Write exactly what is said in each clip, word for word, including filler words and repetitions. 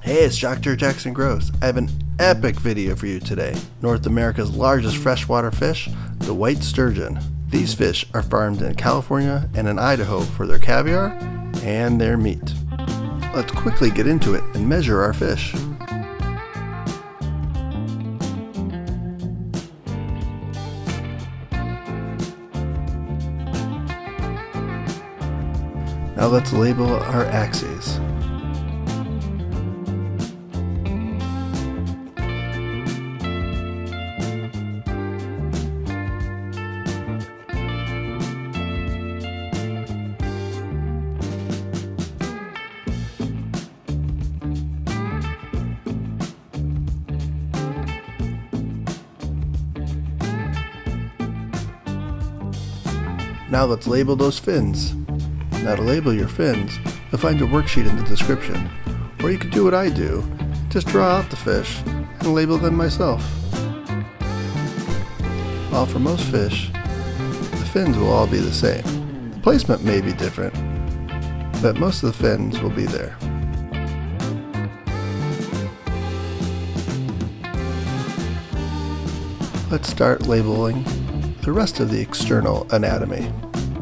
Hey, it's Doctor Jackson Gross. I have an epic video for you today. North America's largest freshwater fish, the white sturgeon. These fish are farmed in California and in Idaho for their caviar and their meat. Let's quickly get into it and measure our fish. Now let's label our axes. Now let's label those fins. Now to label your fins, you'll find a worksheet in the description. Or you could do what I do, just draw out the fish and label them myself. While for most fish, the fins will all be the same. The placement may be different, but most of the fins will be there. Let's start labeling the rest of the external anatomy.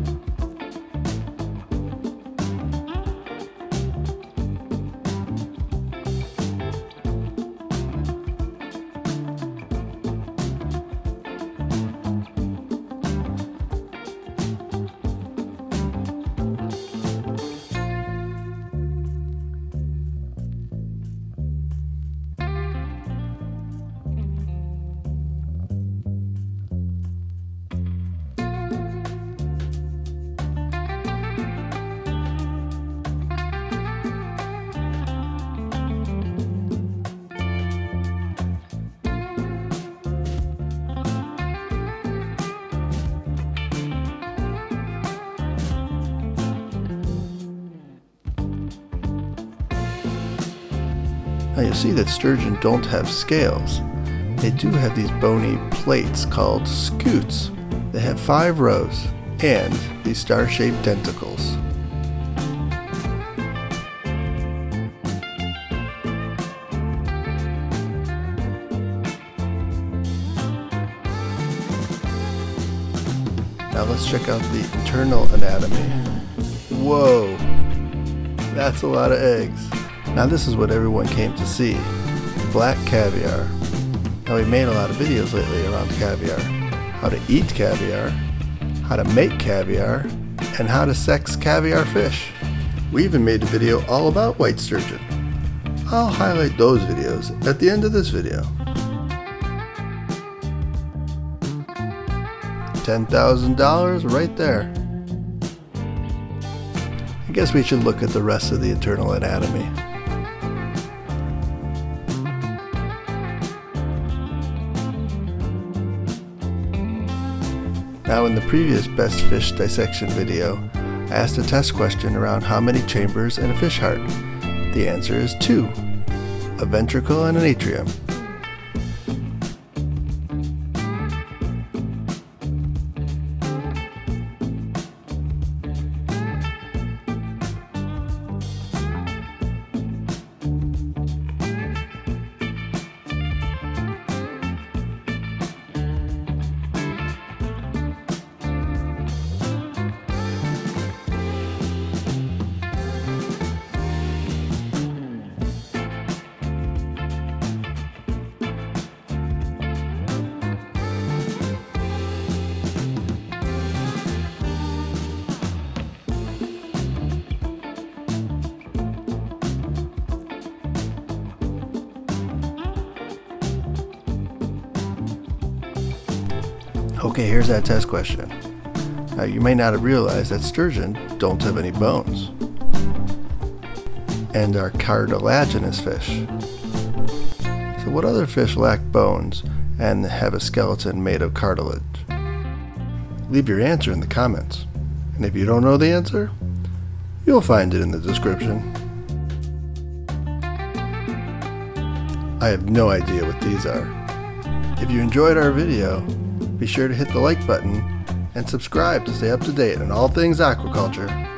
Now you'll see that sturgeon don't have scales. They do have these bony plates called scutes. They have five rows and these star-shaped denticles. Now let's check out the internal anatomy. Whoa, that's a lot of eggs. Now this is what everyone came to see, black caviar. Now we made a lot of videos lately around caviar. How to eat caviar, how to make caviar, and how to sex caviar fish. We even made a video all about white sturgeon. I'll highlight those videos at the end of this video. ten thousand dollars right there. I guess we should look at the rest of the internal anatomy. Now in the previous Best Fish Dissection video, I asked a test question around how many chambers in a fish heart. The answer is two, a ventricle and an atrium. Okay, here's that test question. Now you may not have realized that sturgeon don't have any bones and are cartilaginous fish. So what other fish lack bones and have a skeleton made of cartilage? Leave your answer in the comments. And if you don't know the answer, you'll find it in the description. I have no idea what these are. If you enjoyed our video, be sure to hit the like button and subscribe to stay up to date on all things aquaculture.